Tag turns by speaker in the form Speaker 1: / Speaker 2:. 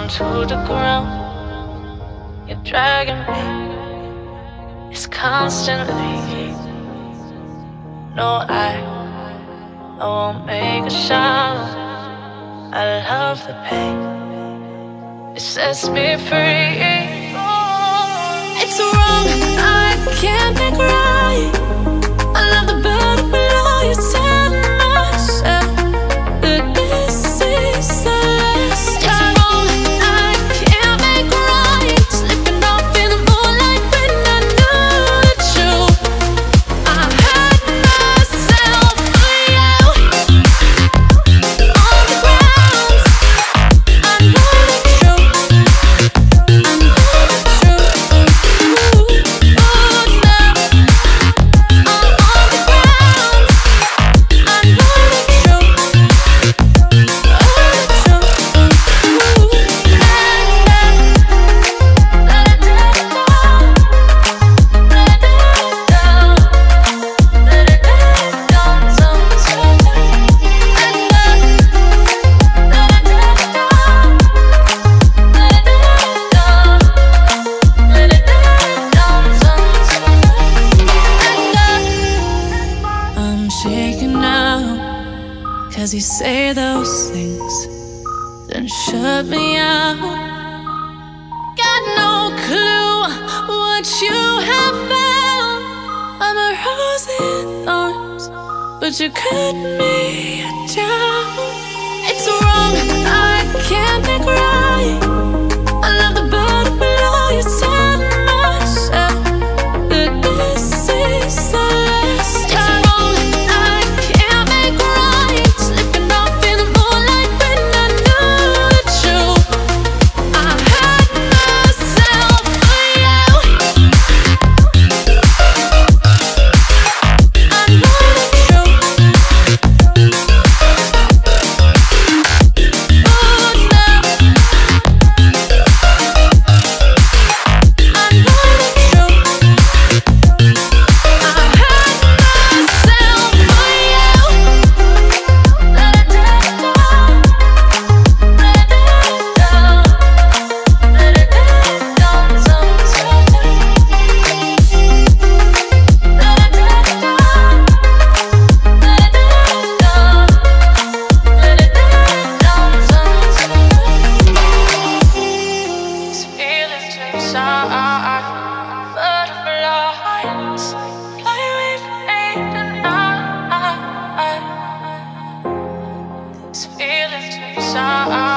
Speaker 1: to the ground. You're dragging me. It's constantly. No, I won't make a sound. I love the pain. It sets me free. It's wrong, I can't make right. I love the bird below you. Tell myself that this is the last time. It's wrong, I can't make right. Slipping off in the moonlight when I knew the truth. I hurt myself for you. On the ground, I know the truth. I know the truth. Cause you say those things, then shut me out. Got no clue what you have found. I'm a rose in thorns, but you cut me down. It's wrong, I can't make right. I love the bird below you. Tell myself that this is the last time. It's wrong, I can't make right. Slipping off in the moonlight when I knew the truth. I hurt myself for you. I know the truth. Oh, now I know the truth. I hurt myself for you. Let it down, let it down, let it down, sometimes. Let it down, let it down, let it down, sometimes. These feelings inside, butterflies fly away from me tonight. These feelings inside.